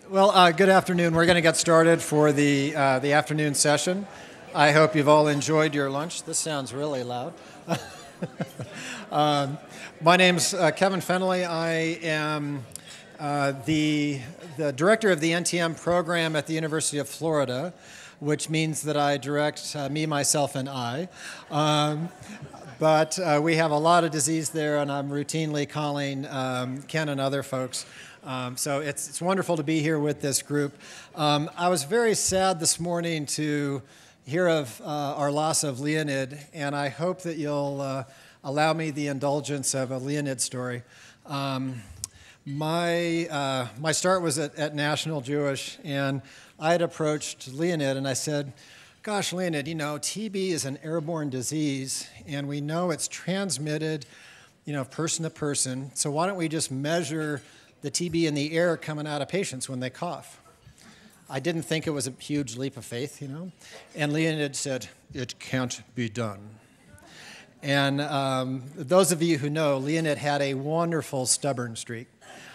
Good afternoon. We're going to get started for the afternoon session. I hope you've all enjoyed your lunch. This sounds really loud. My name's Kevin Fennelly. I am the director of the NTM program at the University of Florida, which means that I direct me, myself, and I. But we have a lot of disease there, and I'm routinely calling Ken and other folks. So it's wonderful to be here with this group. I was very sad this morning to hear of our loss of Leonid, and I hope that you'll allow me the indulgence of a Leonid story. My start was at National Jewish, and I had approached Leonid, and I said, gosh, Leonid, TB is an airborne disease, and we know it's transmitted, person to person, so why don't we just measure the TB in the air coming out of patients when they cough? I didn't think it was a huge leap of faith, And Leonid said, it can't be done. And those of you who know, Leonid had a wonderful stubborn streak.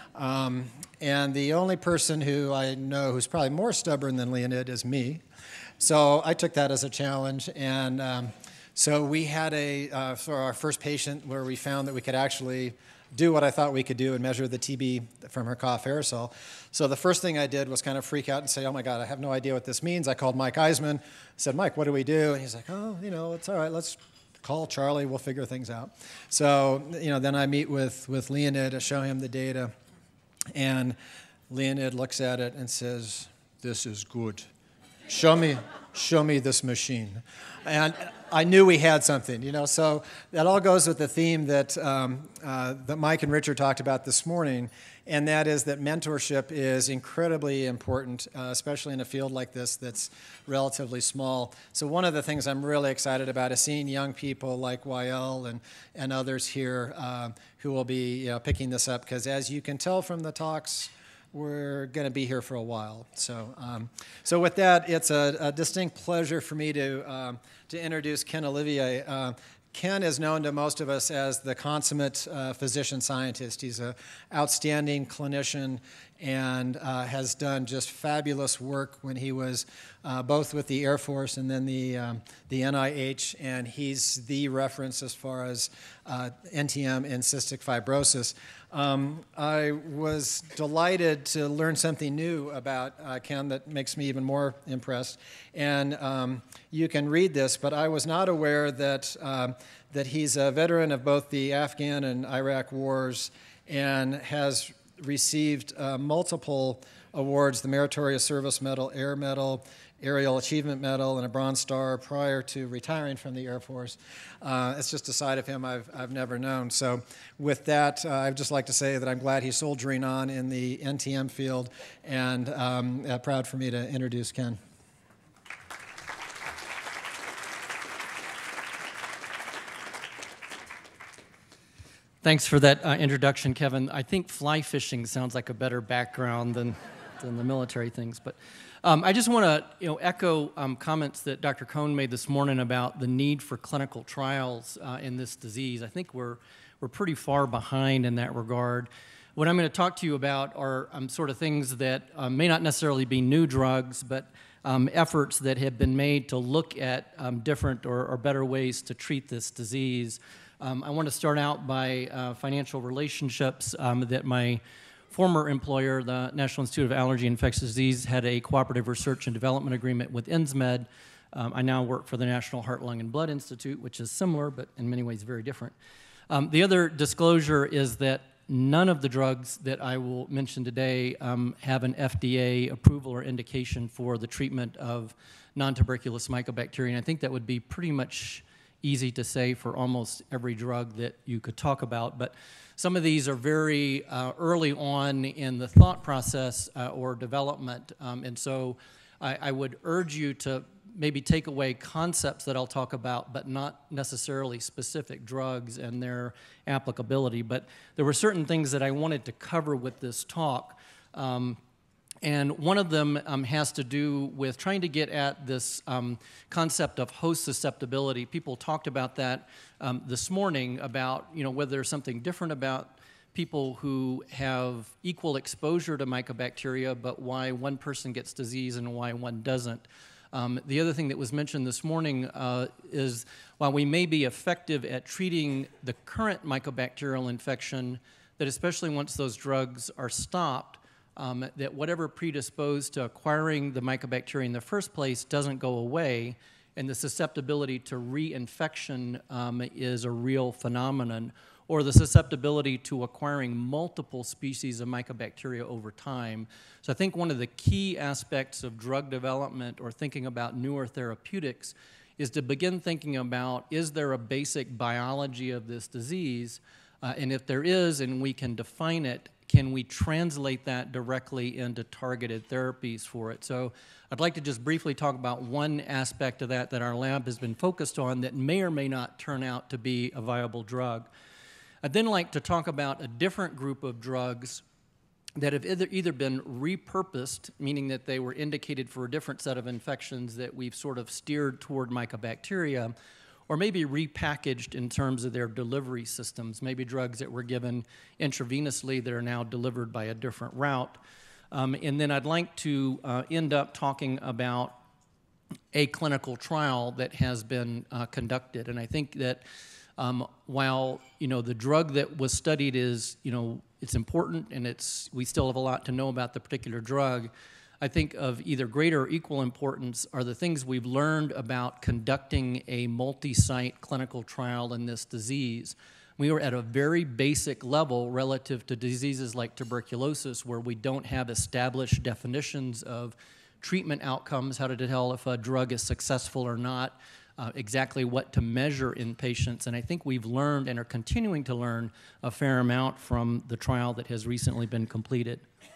And the only person who I know who's probably more stubborn than Leonid is me. So I took that as a challenge. And so we had for our first patient where we found that we could actually do what I thought we could do and measure the TB from her cough aerosol. So the first thing I did was kind of freak out and say, oh my God, I have no idea what this means. I called Mike Eisman, said, Mike, what do we do? And he's like, oh, it's all right, let's call Charlie, we'll figure things out. So, then I meet with Leonid to show him the data, and Leonid looks at it and says, this is good. Show me this machine. And I knew we had something, so that all goes with the theme that Mike and Richard talked about this morning, and that is that mentorship is incredibly important, especially in a field like this that's relatively small. So one of the things I'm really excited about is seeing young people like YL and others here who will be picking this up, because as you can tell from the talks, we're going to be here for a while. So with that, it's a distinct pleasure for me to introduce Ken Olivier. Ken is known to most of us as the consummate physician scientist. He's an outstanding clinician and has done just fabulous work when he was both with the Air Force and then the NIH, and he's the reference as far as NTM and cystic fibrosis. I was delighted to learn something new about Ken that makes me even more impressed. And you can read this, but I was not aware that he's a veteran of both the Afghan and Iraq wars and has received multiple awards, the Meritorious Service Medal, Air Medal, Aerial Achievement Medal, and a Bronze Star prior to retiring from the Air Force. It's just a side of him I've never known. So with that, I'd just like to say that I'm glad he's soldiering on in the NTM field, and proud for me to introduce Ken. Thanks for that introduction, Kevin. I think fly fishing sounds like a better background than the military things. But I just want to echo comments that Dr. Cohn made this morning about the need for clinical trials in this disease. I think we're pretty far behind in that regard. What I'm going to talk to you about are sort of things that may not necessarily be new drugs, but efforts that have been made to look at different or better ways to treat this disease. I want to start out by financial relationships that my former employer, the National Institute of Allergy and Infectious Disease, had a cooperative research and development agreement with INSMED. I now work for the National Heart, Lung, and Blood Institute, which is similar, but in many ways very different. The other disclosure is that none of the drugs that I will mention today have an FDA approval or indication for the treatment of non-tuberculous mycobacteria, and I think that would be pretty much easy to say for almost every drug that you could talk about, but some of these are very early on in the thought process or development, and so I would urge you to maybe take away concepts that I'll talk about, but not necessarily specific drugs and their applicability. But there were certain things that I wanted to cover with this talk. And one of them has to do with trying to get at this concept of host susceptibility. People talked about that this morning, about whether there's something different about people who have equal exposure to mycobacteria, but why one person gets disease and why one doesn't. The other thing that was mentioned this morning is while we may be effective at treating the current mycobacterial infection, that especially once those drugs are stopped, that whatever predisposed to acquiring the mycobacteria in the first place doesn't go away, and the susceptibility to reinfection is a real phenomenon, or the susceptibility to acquiring multiple species of mycobacteria over time. So I think one of the key aspects of drug development or thinking about newer therapeutics is to begin thinking about, is there a basic biology of this disease? And if there is, and we can define it, can we translate that directly into targeted therapies for it? So I'd like to just briefly talk about one aspect of that our lab has been focused on that may or may not turn out to be a viable drug. I'd then like to talk about a different group of drugs that have either been repurposed, meaning that they were indicated for a different set of infections that we've sort of steered toward mycobacteria, or maybe repackaged in terms of their delivery systems, maybe drugs that were given intravenously that are now delivered by a different route. And then I'd like to end up talking about a clinical trial that has been conducted. And I think that while the drug that was studied is it's important and we still have a lot to know about the particular drug, I think of either greater or equal importance are the things we've learned about conducting a multi-site clinical trial in this disease. We were at a very basic level relative to diseases like tuberculosis, where we don't have established definitions of treatment outcomes, how to tell if a drug is successful or not, exactly what to measure in patients. And I think we've learned and are continuing to learn a fair amount from the trial that has recently been completed.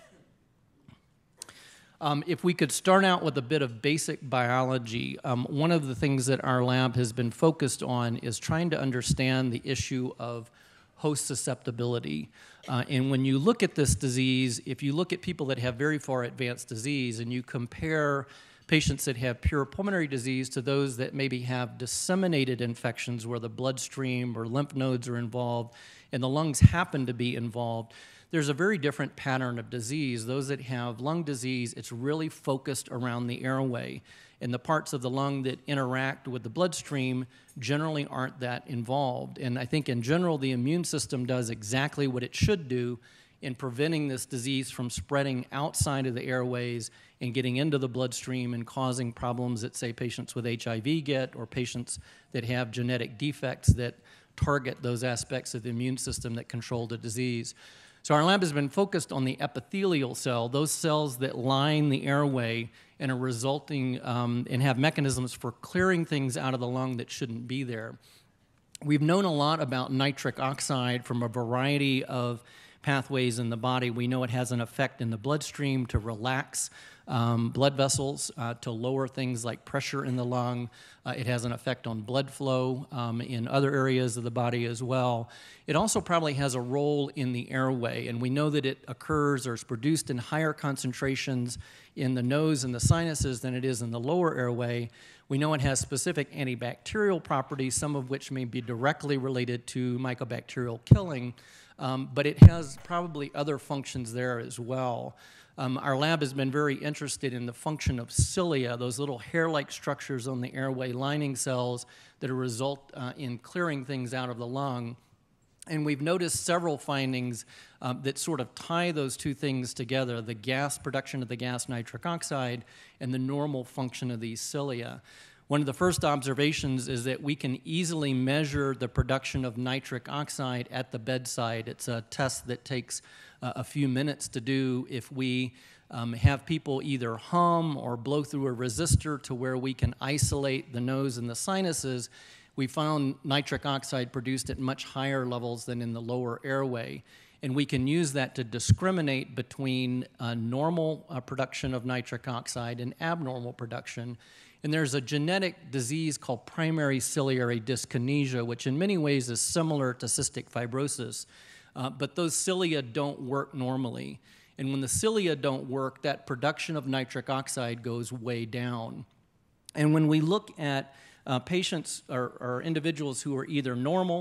If we could start out with a bit of basic biology, one of the things that our lab has been focused on is trying to understand the issue of host susceptibility. And when you look at this disease, if you look at people that have very far advanced disease and you compare patients that have pure pulmonary disease to those that maybe have disseminated infections where the bloodstream or lymph nodes are involved and the lungs happen to be involved, there's a very different pattern of disease. Those that have lung disease, it's really focused around the airway. And the parts of the lung that interact with the bloodstream generally aren't that involved. And I think in general, the immune system does exactly what it should do in preventing this disease from spreading outside of the airways and getting into the bloodstream and causing problems that, say, patients with HIV get, or patients that have genetic defects that target those aspects of the immune system that control the disease. So our lab has been focused on the epithelial cell, those cells that line the airway and are resulting and have mechanisms for clearing things out of the lung that shouldn't be there. We've known a lot about nitric oxide from a variety of pathways in the body. We know it has an effect in the bloodstream to relax blood vessels, to lower things like pressure in the lung. It has an effect on blood flow in other areas of the body as well. It also probably has a role in the airway, and we know that it occurs or is produced in higher concentrations in the nose and the sinuses than it is in the lower airway. We know it has specific antibacterial properties, some of which may be directly related to mycobacterial killing, but it has probably other functions there as well. Our lab has been very interested in the function of cilia, those little hair-like structures on the airway lining cells that result in clearing things out of the lung. And we've noticed several findings that sort of tie those two things together, the gas production of the gas nitric oxide and the normal function of these cilia. One of the first observations is that we can easily measure the production of nitric oxide at the bedside. It's a test that takes a few minutes to do if we have people either hum or blow through a resistor to where we can isolate the nose and the sinuses. We found nitric oxide produced at much higher levels than in the lower airway. And we can use that to discriminate between normal production of nitric oxide and abnormal production. And there's a genetic disease called primary ciliary dyskinesia, which in many ways is similar to cystic fibrosis. But those cilia don't work normally. And when the cilia don't work, that production of nitric oxide goes way down. And when we look at patients or individuals who are either normal,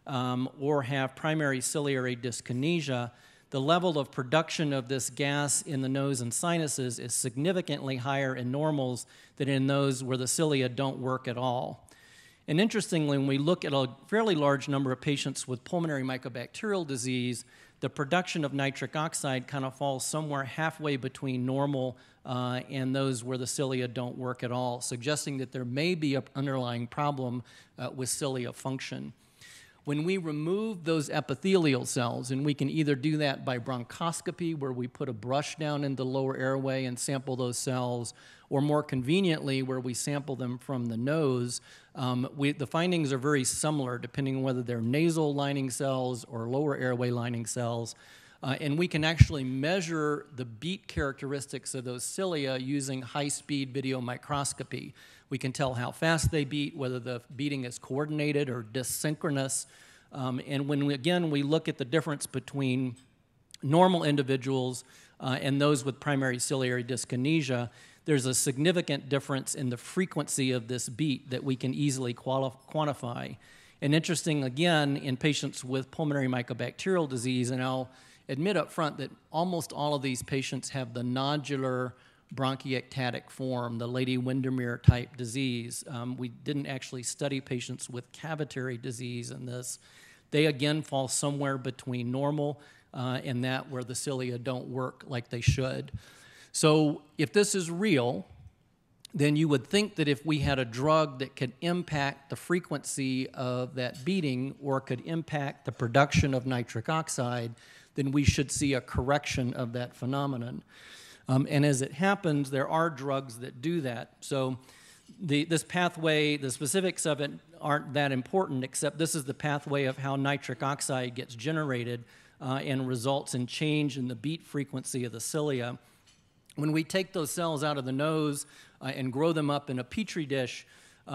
or have primary ciliary dyskinesia, the level of production of this gas in the nose and sinuses is significantly higher in normals than in those where the cilia don't work at all. And interestingly, when we look at a fairly large number of patients with pulmonary mycobacterial disease, the production of nitric oxide kind of falls somewhere halfway between normal and those where the cilia don't work at all, suggesting that there may be an underlying problem with cilia function. When we remove those epithelial cells, and we can either do that by bronchoscopy, where we put a brush down in the lower airway and sample those cells, or more conveniently, where we sample them from the nose, the findings are very similar, depending on whether they're nasal lining cells or lower airway lining cells. And we can actually measure the beat characteristics of those cilia using high-speed video microscopy. We can tell how fast they beat, whether the beating is coordinated or dysynchronous. And when, we look at the difference between normal individuals and those with primary ciliary dyskinesia, there's a significant difference in the frequency of this beat that we can easily quantify. And interesting, again, in patients with pulmonary mycobacterial disease, and I'll admit up front that almost all of these patients have the nodular bronchiectatic form, the Lady Windermere type disease. We didn't actually study patients with cavitary disease in this. They again fall somewhere between normal and that where the cilia don't work like they should. So if this is real, then you would think that if we had a drug that could impact the frequency of that beating or could impact the production of nitric oxide, then we should see a correction of that phenomenon. And as it happens, there are drugs that do that. So this pathway, the specifics of it aren't that important, except this is the pathway of how nitric oxide gets generated and results in change in the beat frequency of the cilia. When we take those cells out of the nose and grow them up in a petri dish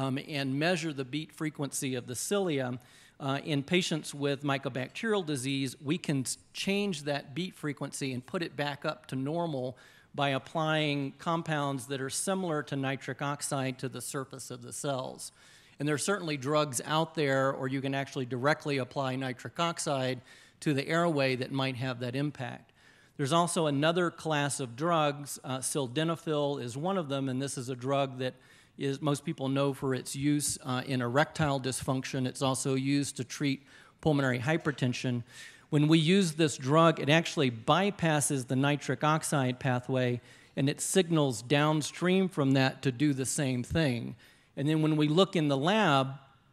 and measure the beat frequency of the cilia, in patients with mycobacterial disease, we can change that beat frequency and put it back up to normal by applying compounds that are similar to nitric oxide to the surface of the cells. And there are certainly drugs out there, or you can actually directly apply nitric oxide to the airway that might have that impact. There's also another class of drugs, sildenafil is one of them, and this is a drug that most people know for its use in erectile dysfunction. It's also used to treat pulmonary hypertension. When we use this drug, it actually bypasses the nitric oxide pathway, and it signals downstream from that to do the same thing. And then when we look in the lab,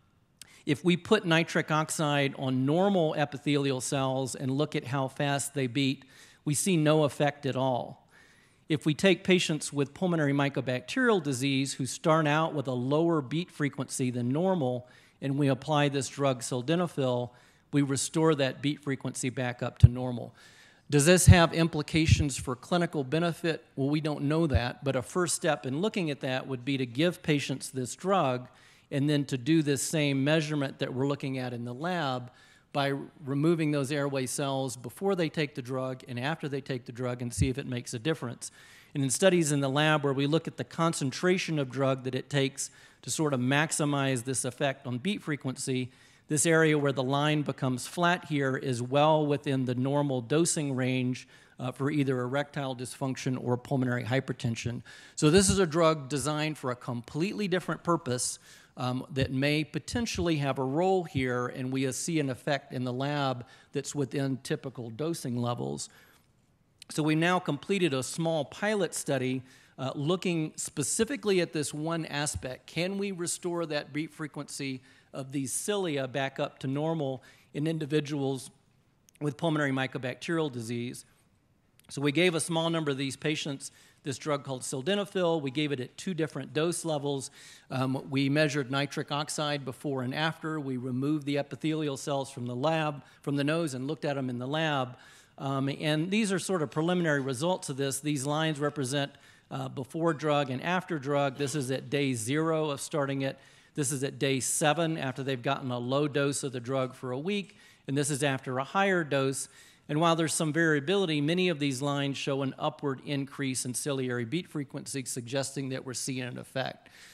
if we put nitric oxide on normal epithelial cells and look at how fast they beat, we see no effect at all. If we take patients with pulmonary mycobacterial disease who start out with a lower beat frequency than normal, and we apply this drug sildenafil, we restore that beat frequency back up to normal. Does this have implications for clinical benefit? Well, we don't know that, but a first step in looking at that would be to give patients this drug and then to do this same measurement that we're looking at in the lab by removing those airway cells before they take the drug and after they take the drug and see if it makes a difference. And in studies in the lab where we look at the concentration of drug that it takes to sort of maximize this effect on beat frequency, this area where the line becomes flat here is well within the normal dosing range for either erectile dysfunction or pulmonary hypertension. So this is a drug designed for a completely different purpose that may potentially have a role here, and we see an effect in the lab that's within typical dosing levels. So we now completed a small pilot study looking specifically at this one aspect. Can we restore that beat frequency of these cilia back up to normal in individuals with pulmonary mycobacterial disease? So we gave a small number of these patients this drug called sildenafil. We gave it at 2 different dose levels. We measured nitric oxide before and after. We removed the epithelial cells from the lab, from the nose, and looked at them in the lab. And these are sort of preliminary results of this. These lines represent before drug and after drug. This is at day 0 of starting it. This is at day 7 after they've gotten a low dose of the drug for a week. And this is after a higher dose. And while there's some variability, many of these lines show an upward increase in ciliary beat frequency, suggesting that we're seeing an effect.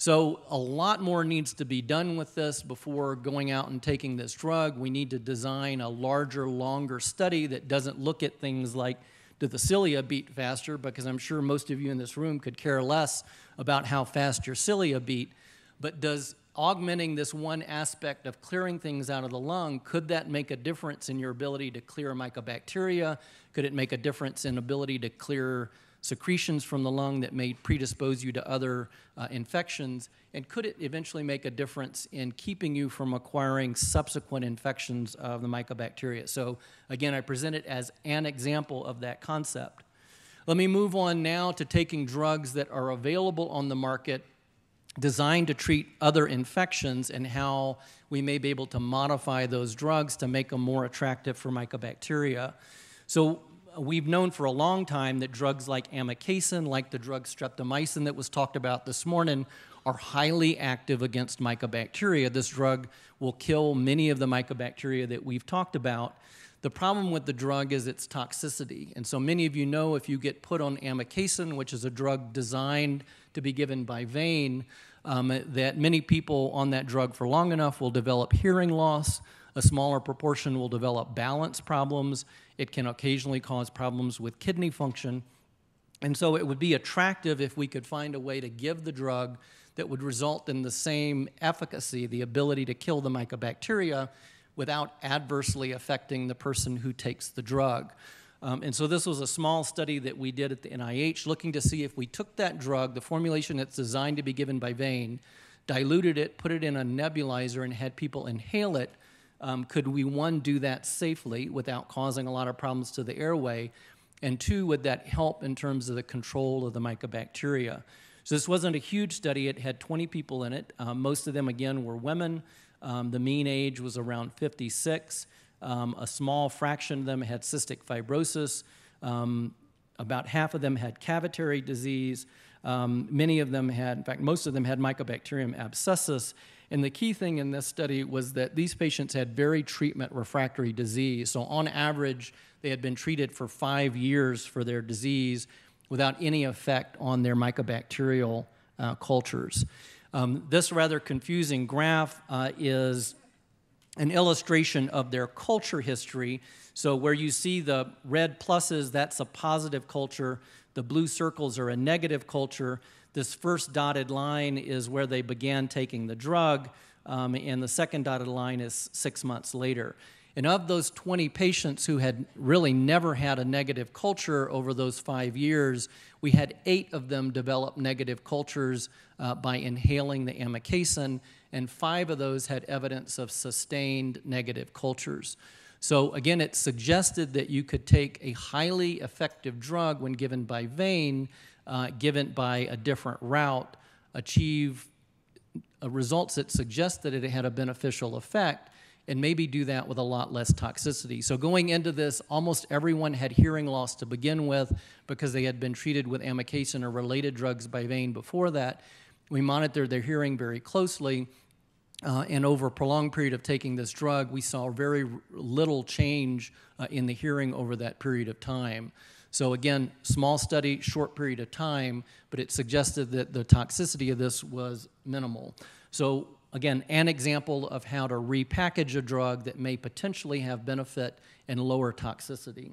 So a lot more needs to be done with this before going out and taking this drug. We need to design a larger, longer study that doesn't look at things like, do the cilia beat faster? Because I'm sure most of you in this room could care less about how fast your cilia beat. But does augmenting this one aspect of clearing things out of the lung, could that make a difference in your ability to clear mycobacteria? Could it make a difference in ability to clear secretions from the lung that may predispose you to other infections? And could it eventually make a difference in keeping you from acquiring subsequent infections of the mycobacteria? So again, I present it as an example of that concept. Let me move on now to taking drugs that are available on the market designed to treat other infections and how we may be able to modify those drugs to make them more attractive for mycobacteria. So we've known for a long time that drugs like amikacin, like the drug streptomycin that was talked about this morning, are highly active against mycobacteria. This drug will kill many of the mycobacteria that we've talked about. The problem with the drug is its toxicity. And so many of you know if you get put on amikacin, which is a drug designed to be given by vein, that many people on that drug for long enough will develop hearing loss. A smaller proportion will develop balance problems. It can occasionally cause problems with kidney function. And so it would be attractive if we could find a way to give the drug that would result in the same efficacy, the ability to kill the mycobacteria, without adversely affecting the person who takes the drug. And so this was a small study that we did at the NIH looking to see if we took that drug, the formulation that's designed to be given by vein, diluted it, put it in a nebulizer, and had people inhale it. Could we, one, do that safely without causing a lot of problems to the airway? And two, would that help in terms of the control of the mycobacteria? So this wasn't a huge study. It had 20 people in it. Most of them, again, were women. The mean age was around 56. A small fraction of them had cystic fibrosis. About half of them had cavitary disease. Many of them had, in fact, most of them had Mycobacterium abscessus. And the key thing in this study was that these patients had very treatment refractory disease. So on average, they had been treated for 5 years for their disease without any effect on their mycobacterial cultures. This rather confusing graph is an illustration of their culture history. So where you see the red pluses, that's a positive culture. The blue circles are a negative culture. This first dotted line is where they began taking the drug, and the second dotted line is 6 months later. And of those 20 patients who had really never had a negative culture over those 5 years, we had 8 of them develop negative cultures by inhaling the amikacin, and 5 of those had evidence of sustained negative cultures. So again, it suggested that you could take a highly effective drug when given by vein, given by a different route, achieve results that suggest that it had a beneficial effect, and maybe do that with a lot less toxicity. So going into this, almost everyone had hearing loss to begin with because they had been treated with amikacin or related drugs by vein before that. We monitored their hearing very closely, and over a prolonged period of taking this drug, we saw very little change in the hearing over that period of time. So again, small study, short period of time, but it suggested that the toxicity of this was minimal. So again, an example of how to repackage a drug that may potentially have benefit and lower toxicity.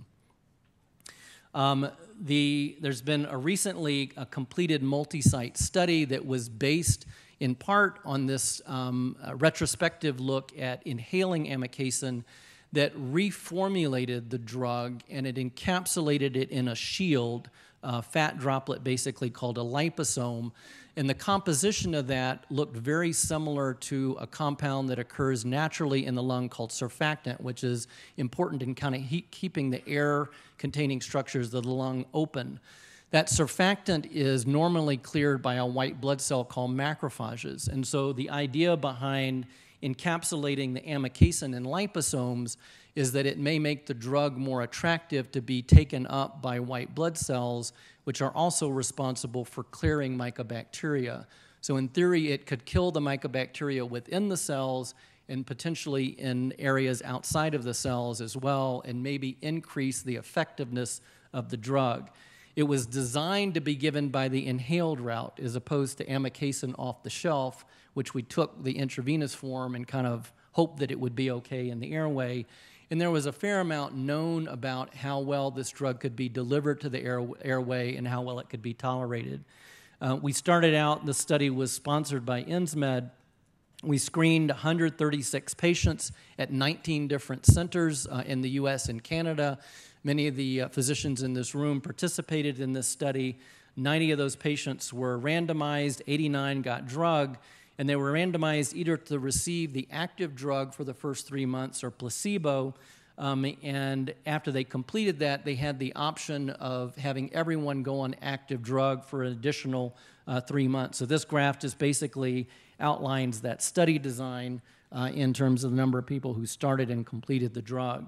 There's been a recently completed multi-site study that was based in part on this retrospective look at inhaling amikacin that reformulated the drug, and it encapsulated it in a shield, fat droplet basically called a liposome. And the composition of that looked very similar to a compound that occurs naturally in the lung called surfactant, which is important in kind of keeping the air-containing structures of the lung open. That surfactant is normally cleared by a white blood cell called macrophages. And so the idea behind encapsulating the amikacin in liposomes is that it may make the drug more attractive to be taken up by white blood cells, which are also responsible for clearing mycobacteria. So in theory, it could kill the mycobacteria within the cells and potentially in areas outside of the cells as well, and maybe increase the effectiveness of the drug. It was designed to be given by the inhaled route as opposed to amikacin off the shelf, which we took the intravenous form and kind of hoped that it would be okay in the airway. And there was a fair amount known about how well this drug could be delivered to the airway and how well it could be tolerated. We started out, the study was sponsored by Insmed. We screened 136 patients at 19 different centers in the US and Canada. Many of the physicians in this room participated in this study. 90 of those patients were randomized, 89 got drug, and they were randomized either to receive the active drug for the first 3 months or placebo. And after they completed that, they had the option of having everyone go on active drug for an additional 3 months. So this graph just basically outlines that study design in terms of the number of people who started and completed the drug.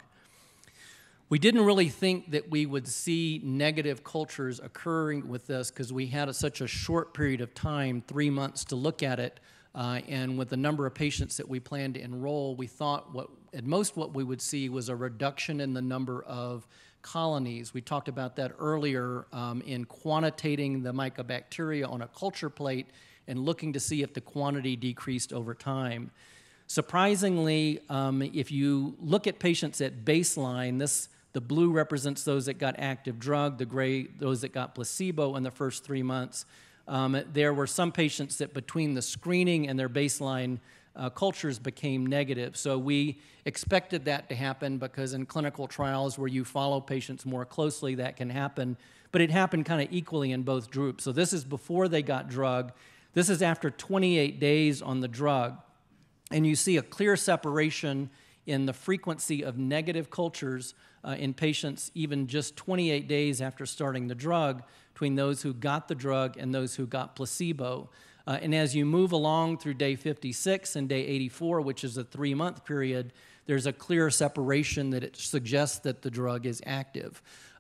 We didn't really think that we would see negative cultures occurring with this because we had such a short period of time, 3 months, to look at it. And with the number of patients that we planned to enroll, we thought at most what we would see was a reduction in the number of colonies. We talked about that earlier in quantitating the mycobacteria on a culture plate and looking to see if the quantity decreased over time. Surprisingly, if you look at patients at baseline, the blue represents those that got active drug, the gray those that got placebo in the first 3 months. There were some patients that between the screening and their baseline cultures became negative. So we expected that to happen because in clinical trials where you follow patients more closely, that can happen. But it happened kind of equally in both groups. So this is before they got drug. This is after 28 days on the drug. And you see a clear separation in the frequency of negative cultures in patients even just 28 days after starting the drug between those who got the drug and those who got placebo. And as you move along through day 56 and day 84, which is a 3-month period, there's a clear separation that it suggests that the drug is active.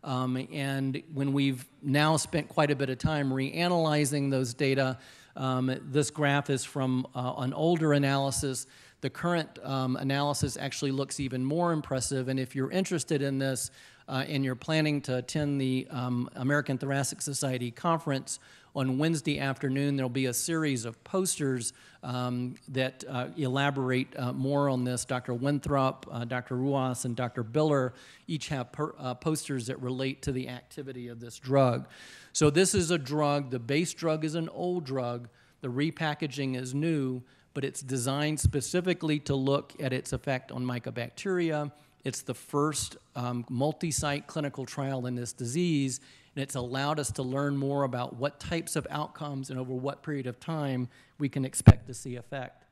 And when we've now spent quite a bit of time reanalyzing those data, this graph is from an older analysis. The current analysis actually looks even more impressive, and if you're interested in this and you're planning to attend the American Thoracic Society conference on Wednesday afternoon, there'll be a series of posters that elaborate more on this. Dr. Winthrop, Dr. Ruas, and Dr. Biller each have posters that relate to the activity of this drug. So this is a drug, the base drug is an old drug, the repackaging is new, but it's designed specifically to look at its effect on mycobacteria. It's the first multi-site clinical trial in this disease, and it's allowed us to learn more about what types of outcomes and over what period of time we can expect to see effect.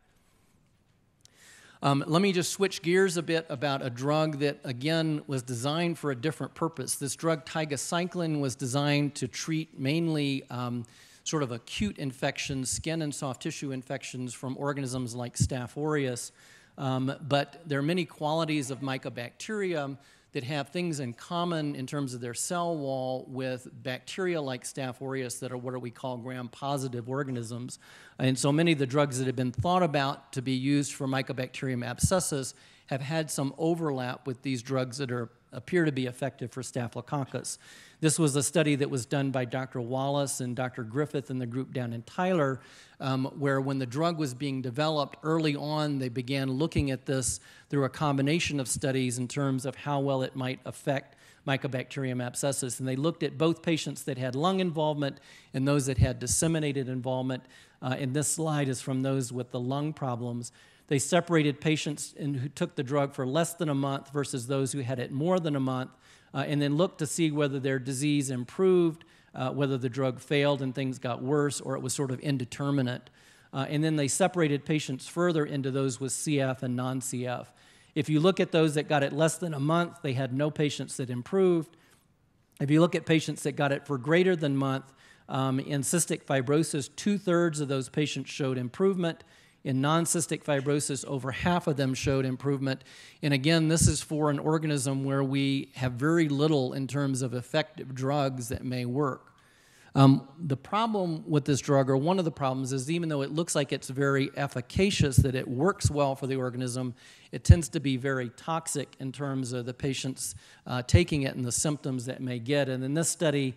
Let me just switch gears a bit about a drug that, again, was designed for a different purpose. This drug, tigecycline, was designed to treat mainly sort of acute infections, skin and soft tissue infections from organisms like Staph aureus. But there are many qualities of mycobacteria that have things in common in terms of their cell wall with bacteria like Staph aureus that are what we call gram-positive organisms. And so many of the drugs that have been thought about to be used for Mycobacterium abscessus have had some overlap with these drugs that appear to be effective for Staphylococcus. This was a study that was done by Dr. Wallace and Dr. Griffith and the group down in Tyler, where when the drug was being developed early on, they began looking at this through a combination of studies in terms of how well it might affect Mycobacterium abscessus. And they looked at both patients that had lung involvement and those that had disseminated involvement. And this slide is from those with the lung problems. They separated patients who took the drug for less than a month versus those who had it more than a month, and then looked to see whether their disease improved, whether the drug failed and things got worse, or it was sort of indeterminate. And then they separated patients further into those with CF and non-CF. If you look at those that got it less than a month, they had no patients that improved. If you look at patients that got it for greater than a month, in cystic fibrosis, 2/3 of those patients showed improvement. In non-cystic fibrosis, over half of them showed improvement. And again, this is for an organism where we have very little in terms of effective drugs that may work. The problem with this drug, or one of the problems, is even though it looks like it's very efficacious, that it works well for the organism, it tends to be very toxic in terms of the patients taking it and the symptoms that may get. And in this study,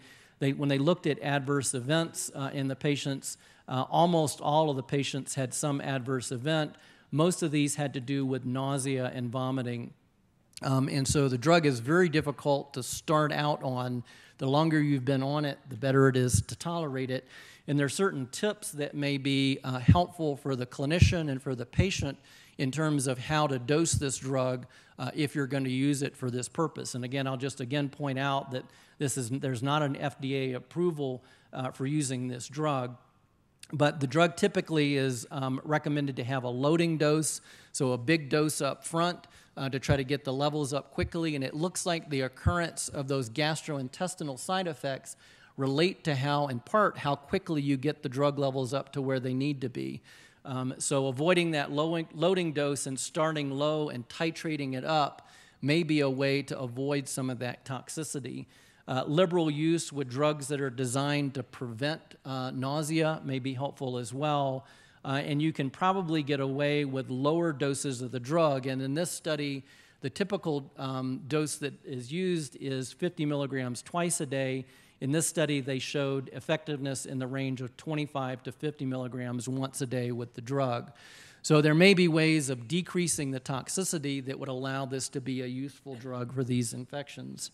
when they looked at adverse events in the patients, almost all of the patients had some adverse event. Most of these had to do with nausea and vomiting. And so the drug is very difficult to start out on. The longer you've been on it, the better it is to tolerate it. And there are certain tips that may be helpful for the clinician and for the patient in terms of how to dose this drug if you're going to use it for this purpose. And again, I'll just again point out that there's not an FDA approval for using this drug. But the drug typically is recommended to have a loading dose, so a big dose up front to try to get the levels up quickly. And it looks like the occurrence of those gastrointestinal side effects relate to in part, how quickly you get the drug levels up to where they need to be. So avoiding that loading dose and starting low and titrating it up may be a way to avoid some of that toxicity. Liberal use with drugs that are designed to prevent nausea may be helpful as well. And you can probably get away with lower doses of the drug. And in this study, the typical dose that is used is 50 milligrams twice a day. In this study, they showed effectiveness in the range of 25 to 50 milligrams once a day with the drug. So there may be ways of decreasing the toxicity that would allow this to be a useful drug for these infections.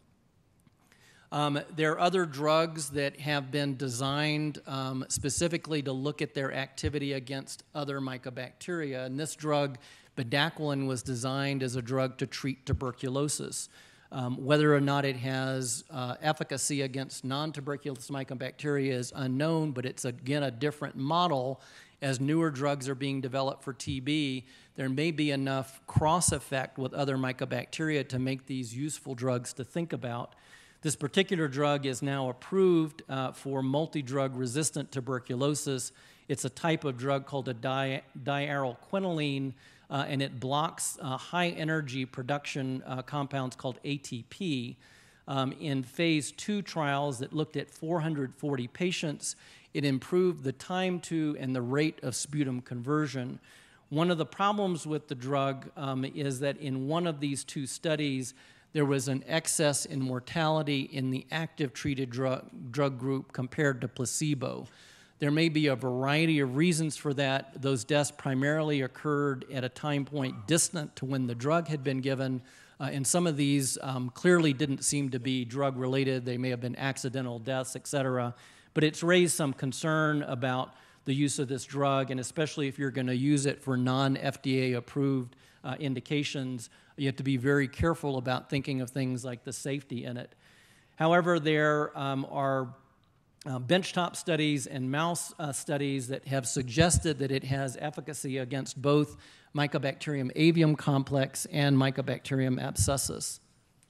There are other drugs that have been designed specifically to look at their activity against other mycobacteria. And this drug, bedaquiline, was designed as a drug to treat tuberculosis. Whether or not it has efficacy against non-tuberculous mycobacteria is unknown, but it's, again, a different model. As newer drugs are being developed for TB, there may be enough cross-effect with other mycobacteria to make these useful drugs to think about. This particular drug is now approved for multi-drug resistant tuberculosis. It's a type of drug called a diarylquinoline, and it blocks high-energy production compounds called ATP. In phase 2 trials that looked at 440 patients, it improved the time to and the rate of sputum conversion. One of the problems with the drug is that in one of these 2 studies, there was an excess in mortality in the active treated drug group compared to placebo. There may be a variety of reasons for that. Those deaths primarily occurred at a time point distant to when the drug had been given, and some of these clearly didn't seem to be drug-related. They may have been accidental deaths, et cetera. But it's raised some concern about the use of this drug, and especially if you're going to use it for non-FDA-approved indications, you have to be very careful about thinking of things like the safety in it. However, there are benchtop studies and mouse studies that have suggested that it has efficacy against both Mycobacterium avium complex and Mycobacterium abscessus.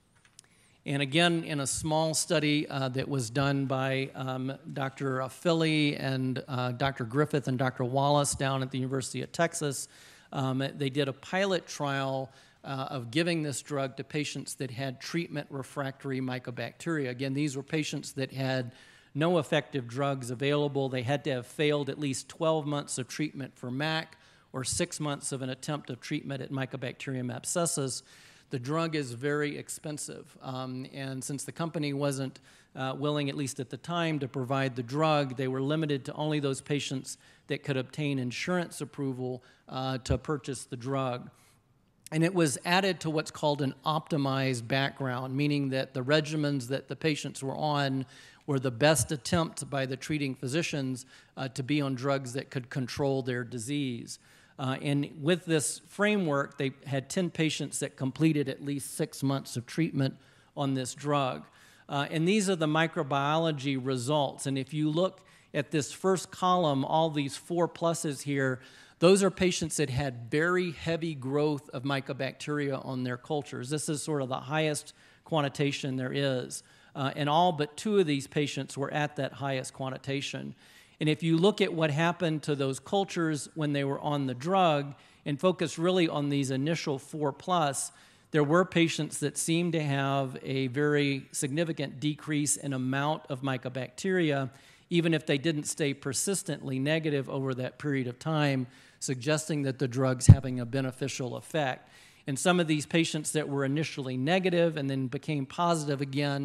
And again, in a small study that was done by Dr. Philly and Dr. Griffith and Dr. Wallace down at the University of Texas, they did a pilot trial of giving this drug to patients that had treatment-refractory mycobacteria. Again, these were patients that had no effective drugs available. They had to have failed at least 12 months of treatment for MAC or 6 months of an attempt of treatment at Mycobacterium abscessus. The drug is very expensive, and since the company wasn't willing, at least at the time, to provide the drug, they were limited to only those patients that could obtain insurance approval to purchase the drug. And it was added to what's called an optimized background, meaning that the regimens that the patients were on were the best attempt by the treating physicians to be on drugs that could control their disease. And with this framework, they had 10 patients that completed at least 6 months of treatment on this drug. And these are the microbiology results. And if you look at this first column, all these 4 pluses here, those are patients that had very heavy growth of mycobacteria on their cultures. This is sort of the highest quantitation there is. And all but 2 of these patients were at that highest quantitation. And if you look at what happened to those cultures when they were on the drug and focus really on these initial 4 plus, there were patients that seemed to have a very significant decrease in amount of mycobacteria, even if they didn't stay persistently negative over that period of time, suggesting that the drug's having a beneficial effect. And some of these patients that were initially negative and then became positive again,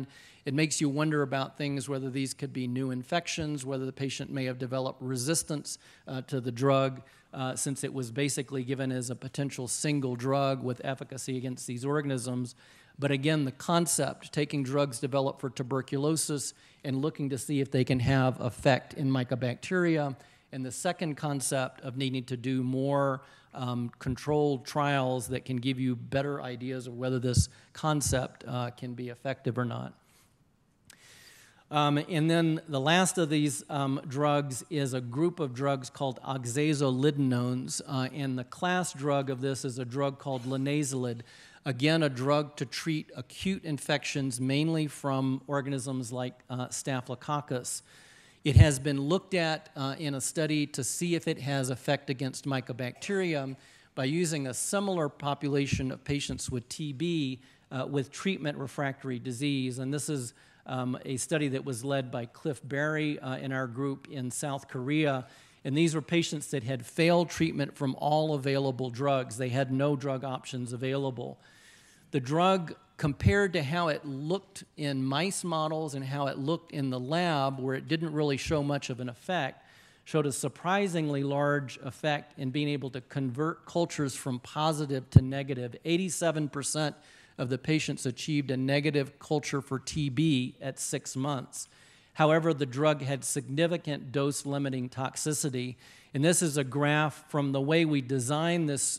It makes you wonder about things, whether these could be new infections, whether the patient may have developed resistance to the drug, since it was basically given as a potential single drug with efficacy against these organisms. But again, the concept, taking drugs developed for tuberculosis and looking to see if they can have effect in mycobacteria, and the second concept of needing to do more controlled trials that can give you better ideas of whether this concept can be effective or not. And then the last of these drugs is a group of drugs called oxazolidinones, and the class drug of this is a drug called linezolid. Again, a drug to treat acute infections, mainly from organisms like Staphylococcus. It has been looked at in a study to see if it has effect against mycobacteria by using a similar population of patients with TB with treatment refractory disease. And this is a study that was led by Cliff Berry in our group in South Korea. And these were patients that had failed treatment from all available drugs. They had no drug options available. The drug, compared to how it looked in mice models and how it looked in the lab, where it didn't really show much of an effect, showed a surprisingly large effect in being able to convert cultures from positive to negative. 87% of the patients achieved a negative culture for TB at 6 months. However, the drug had significant dose-limiting toxicity. And this is a graph from the way we designed this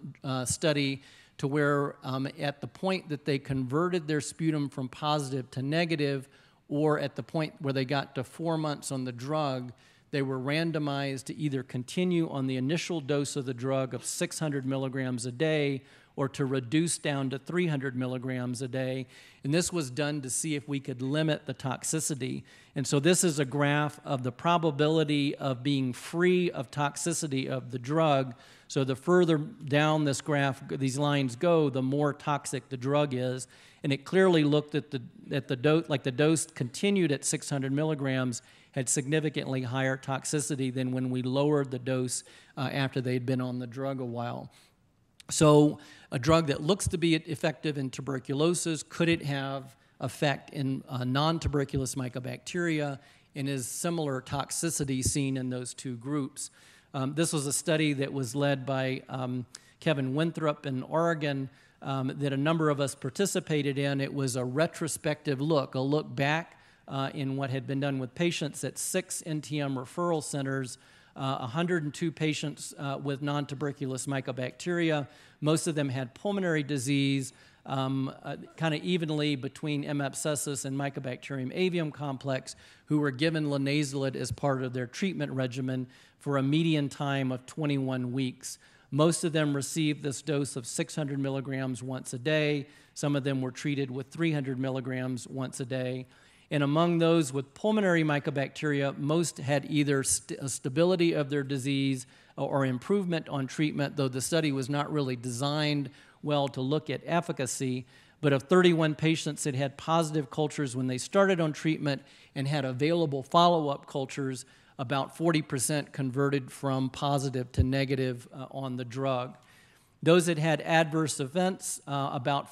study to where at the point that they converted their sputum from positive to negative, or at the point where they got to 4 months on the drug, they were randomized to either continue on the initial dose of the drug of 600 milligrams a day or to reduce down to 300 milligrams a day. And this was done to see if we could limit the toxicity. And so this is a graph of the probability of being free of toxicity of the drug. So the further down this graph, these lines go, the more toxic the drug is. And it clearly looked at the dose, like the dose continued at 600 milligrams, had significantly higher toxicity than when we lowered the dose after they'd been on the drug a while. So a drug that looks to be effective in tuberculosis, could it have effect in non-tuberculous mycobacteria, and is similar toxicity seen in those two groups? This was a study that was led by Kevin Winthrop in Oregon that a number of us participated in. It was a retrospective look, a look back in what had been done with patients at 6 NTM referral centers, 102 patients with non-tuberculous mycobacteria. Most of them had pulmonary disease, kind of evenly between M. abscessus and Mycobacterium avium complex, who were given linezolid as part of their treatment regimen for a median time of 21 weeks. Most of them received this dose of 600 milligrams once a day. Some of them were treated with 300 milligrams once a day. And among those with pulmonary mycobacteria, most had either stability of their disease or improvement on treatment, though the study was not really designed well to look at efficacy. But of 31 patients that had positive cultures when they started on treatment and had available follow-up cultures, about 40% converted from positive to negative on the drug. Those that had adverse events, about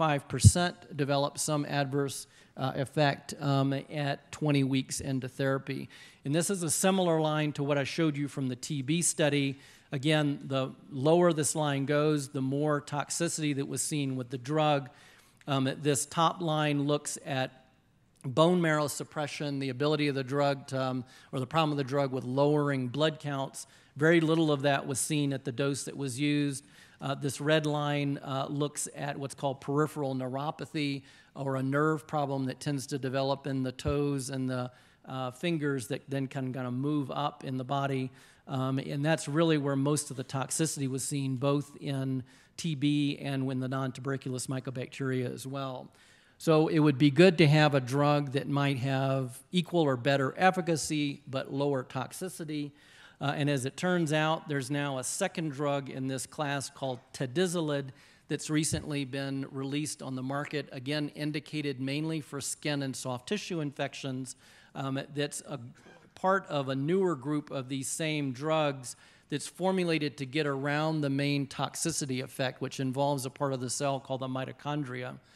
45% developed some adverse effect at 20 weeks into therapy. And this is a similar line to what I showed you from the TB study. Again, the lower this line goes, the more toxicity that was seen with the drug. This top line looks at bone marrow suppression, the ability of the drug to, or the problem of the drug with lowering blood counts. Very little of that was seen at the dose that was used. This red line looks at what's called peripheral neuropathy, or a nerve problem that tends to develop in the toes and the fingers that then can kind of move up in the body. And that's really where most of the toxicity was seen, both in TB and when the non-tuberculous mycobacteria as well. So it would be good to have a drug that might have equal or better efficacy but lower toxicity. And as it turns out, there's now a second drug in this class called tedizolid that's recently been released on the market, again indicated mainly for skin and soft tissue infections. That's a part of a newer group of these same drugs that's formulated to get around the main toxicity effect, which involves a part of the cell called the mitochondria.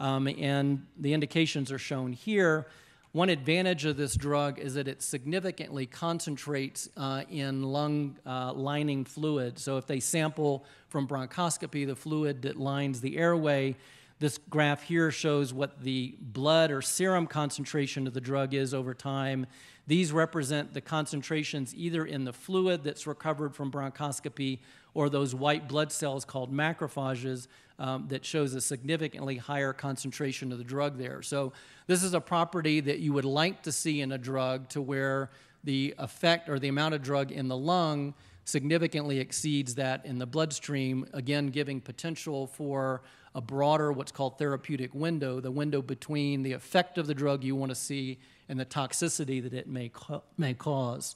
and the indications are shown here. One advantage of this drug is that it significantly concentrates in lung lining fluid. So if they sample from bronchoscopy the fluid that lines the airway, this graph here shows what the blood or serum concentration of the drug is over time. These represent the concentrations either in the fluid that's recovered from bronchoscopy or those white blood cells called macrophages that shows a significantly higher concentration of the drug there. So this is a property that you would like to see in a drug, to where the effect or the amount of drug in the lung significantly exceeds that in the bloodstream, again giving potential for a broader what's called therapeutic window, the window between the effect of the drug you want to see and the toxicity that it may cause.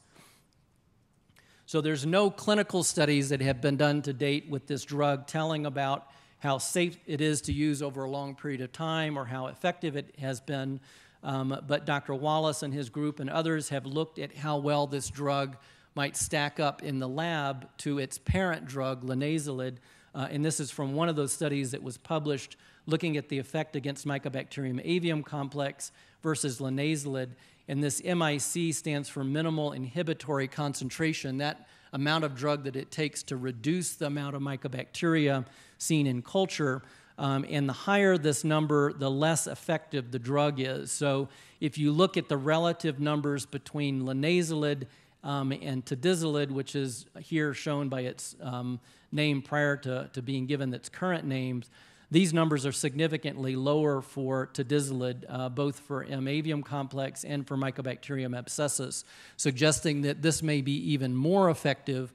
So there's no clinical studies that have been done to date with this drug telling about how safe it is to use over a long period of time or how effective it has been. But Dr. Wallace and his group and others have looked at how well this drug might stack up in the lab to its parent drug, linezolid. And this is from one of those studies that was published looking at the effect against Mycobacterium avium complex versus linezolid. And this MIC stands for minimal inhibitory concentration, that amount of drug that it takes to reduce the amount of mycobacteria seen in culture. And the higher this number, the less effective the drug is. So if you look at the relative numbers between linezolid and tadizolid, which is here shown by its name prior to being given its current names, these numbers are significantly lower for tadizolid, both for M. avium complex and for Mycobacterium abscessus, suggesting that this may be even more effective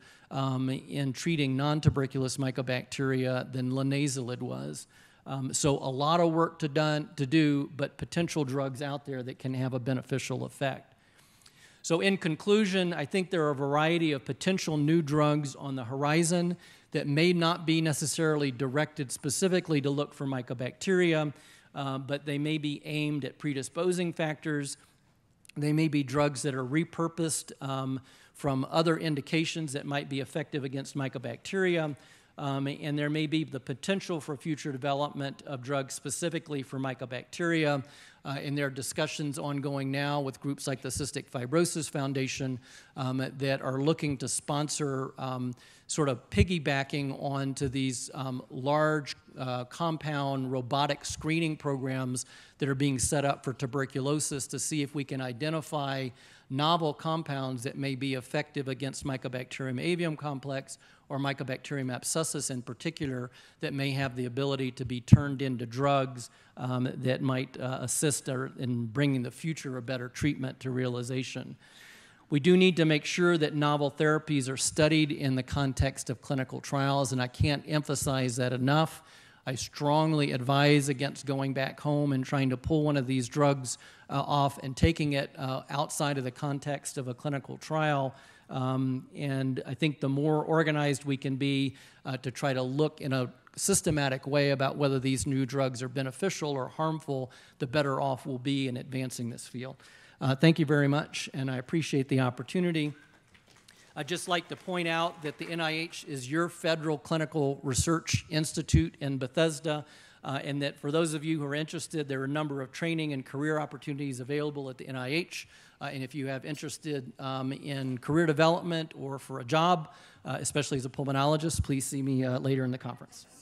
in treating non-tuberculous mycobacteria than linezolid was. So a lot of work to do, but potential drugs out there that can have a beneficial effect. So in conclusion, I think there are a variety of potential new drugs on the horizon that may not be necessarily directed specifically to look for mycobacteria, but they may be aimed at predisposing factors. They may be drugs that are repurposed from other indications that might be effective against mycobacteria. And there may be the potential for future development of drugs specifically for mycobacteria. And there are discussions ongoing now with groups like the Cystic Fibrosis Foundation that are looking to sponsor sort of piggybacking onto these large compound robotic screening programs that are being set up for tuberculosis to see if we can identify novel compounds that may be effective against Mycobacterium avium complex or Mycobacterium abscessus in particular, that may have the ability to be turned into drugs that might assist in bringing the future a better treatment to realization. We do need to make sure that novel therapies are studied in the context of clinical trials, and I can't emphasize that enough. I strongly advise against going back home and trying to pull one of these drugs off and taking it outside of the context of a clinical trial. And I think the more organized we can be to try to look in a systematic way about whether these new drugs are beneficial or harmful, the better off we'll be in advancing this field. Thank you very much, and I appreciate the opportunity. I'd just like to point out that the NIH is your federal clinical research institute in Bethesda, and that for those of you who are interested, there are a number of training and career opportunities available at the NIH. And if you have interested in career development or for a job, especially as a pulmonologist, please see me later in the conference.